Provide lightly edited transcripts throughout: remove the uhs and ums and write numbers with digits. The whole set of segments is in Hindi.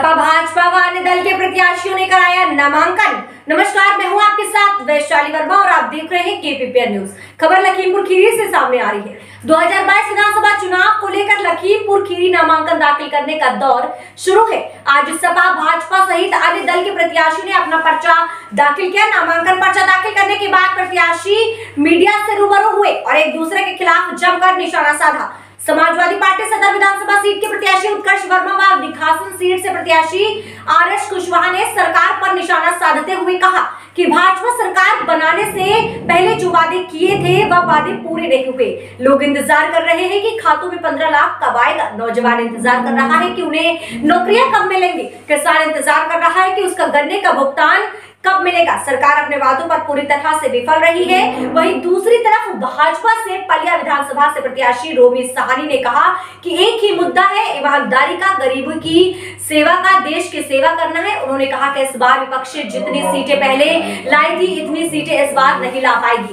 सपा भाजपा व अन्य दल के प्रत्याशियों ने कराया नामांकन। नमस्कार, मैं हूं आपके साथ वैशाली वर्मा और आप देख रहे हैं केपीपीएन न्यूज। खबर लखीमपुर खीरी से सामने आ रही है। 2022 विधानसभा चुनाव को लेकर लखीमपुर खीरी नामांकन दाखिल करने का दौर शुरू है। आज सपा भाजपा सहित अन्य दल के प्रत्याशियों ने अपना पर्चा दाखिल किया। नामांकन पर्चा दाखिल करने के बाद प्रत्याशी मीडिया से रूबरू हुए और एक दूसरे के खिलाफ जमकर निशाना साधा। समाजवादी पार्टी सदर विधानसभा सीट के प्रत्याशी उत्कर्ष वर्मा व निघासन सीट से प्रत्याशी आरएस कुशवाहा ने सरकार पर निशाना साधते हुए कहा कि भाजपा सरकार बनाने से पहले जो वादे किए थे वह वादे पूरे नहीं हुए। लोग इंतजार कर रहे हैं कि खातों में 15 लाख कब आएगा। नौजवान इंतजार कर रहा है कि उन्हें नौकरियां कब मिलेंगी। किसान इंतजार कर रहा है कि उसका गन्ने का भुगतान कब मिलेगा। सरकार अपने वादों पर पूरी तरह से विफल रही है। वहीं दूसरी तरफ भाजपा से पलिया विधानसभा से प्रत्याशी रोमी सहानी ने कहा कि एक ही मुद्दा है, ईमानदारी का, गरीबों की सेवा का, देश की सेवा करना है। उन्होंने कहा कि इस बार विपक्ष जितनी सीटें पहले लाई थी इतनी सीटें इस बार नहीं ला पाएगी।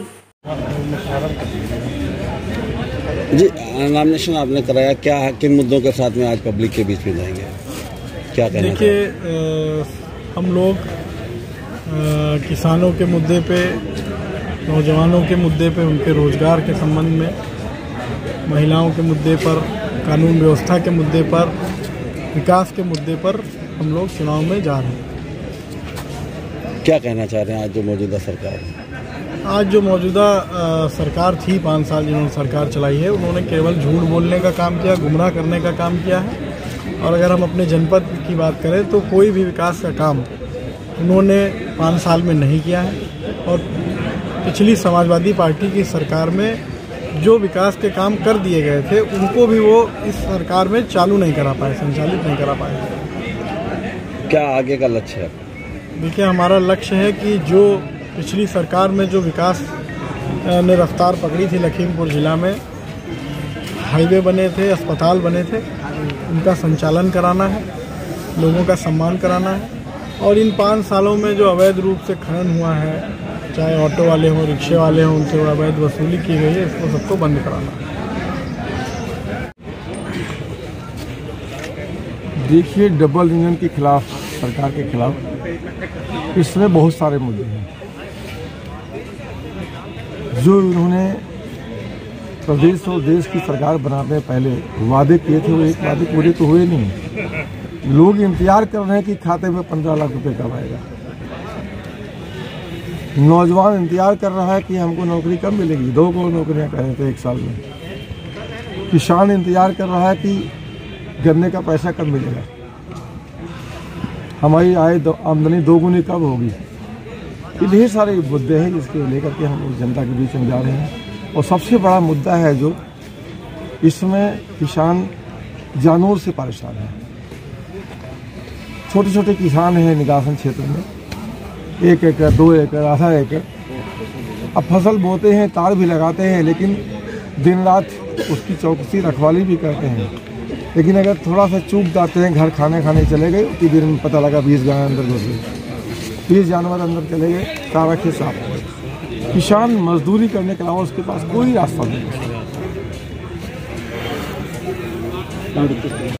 जी, नॉमिनेशन आपने कराया, क्या किन मुद्दों के साथ में आज पब्लिक के बीच में जाएंगे, क्या कहना? देखिए, हम लोग किसानों के मुद्दे पे, नौजवानों के मुद्दे पे, उनके रोजगार के संबंध में, महिलाओं के मुद्दे पर, कानून व्यवस्था के मुद्दे पर, विकास के मुद्दे पर हम लोग चुनाव में जा रहे हैं। क्या कहना चाह रहे हैं आज जो मौजूदा सरकार है? आज जो मौजूदा सरकार थी, 5 साल जिन्होंने सरकार चलाई है, उन्होंने केवल झूठ बोलने का काम किया, गुमराह करने का काम किया है। और अगर हम अपने जनपद की बात करें तो कोई भी विकास का काम उन्होंने 5 साल में नहीं किया है। और पिछली समाजवादी पार्टी की सरकार में जो विकास के काम कर दिए गए थे उनको भी वो इस सरकार में चालू नहीं करा पाए, संचालित नहीं करा पाए। क्या आगे का लक्ष्य है? देखिए, हमारा लक्ष्य है कि जो पिछली सरकार में जो विकास ने रफ्तार पकड़ी थी, लखीमपुर जिला में हाईवे बने थे, अस्पताल बने थे, उनका संचालन कराना है, लोगों का सम्मान कराना है। और इन 5 सालों में जो अवैध रूप से खनन हुआ है, चाहे ऑटो वाले हों, रिक्शे वाले हों, उनसे अवैध वसूली की गई है, इसको सबको बंद कराना है। देखिए, डबल इंजन के खिलाफ, सरकार के खिलाफ इसमें बहुत सारे मुद्दे हैं। जो इन्होंने प्रदेश और देश की सरकार बनाने पहले वादे किए थे, वो एक वादे पूरे तो हुए नहीं। लोग इंतजार कर रहे हैं कि खाते में 15 लाख रुपए कब आएगा। नौजवान इंतजार कर रहा है कि हमको नौकरी कब मिलेगी। 2 करोड़ नौकरियां कह रहे थे 1 साल में। किसान इंतजार कर रहा है कि गन्ने का पैसा कब मिलेगा, हमारी आमदनी 2 गुनी कब होगी। ये ढेर सारे मुद्दे हैं जिसके लेकर के हम लोग जनता के बीच में जा रहे हैं। और सबसे बड़ा मुद्दा है जो इसमें किसान जानवर से परेशान है। छोटे छोटे किसान हैं निघासन क्षेत्र में, 1 एकड़, 2 एकड़, आधा एकड़। अब फसल बोते हैं, तार भी लगाते हैं, लेकिन दिन रात उसकी चौकसी रखवाली भी करते हैं। लेकिन अगर थोड़ा सा चूक जाते हैं, घर खाने चले गए, उसी दिन में पता लगा 20 जानवर अंदर घुस गए, 20 जानवर अंदर चले गए, सारा खेत साफ हो गया। किसान मजदूरी करने के अलावा उसके पास कोई रास्ता नहीं है।